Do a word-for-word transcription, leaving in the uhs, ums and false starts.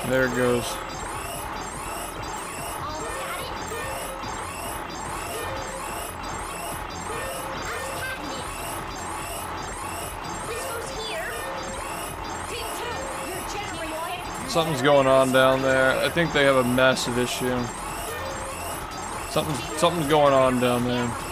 There it goes. Something's going on down there. I think they have a massive issue. Something's something's going on down there.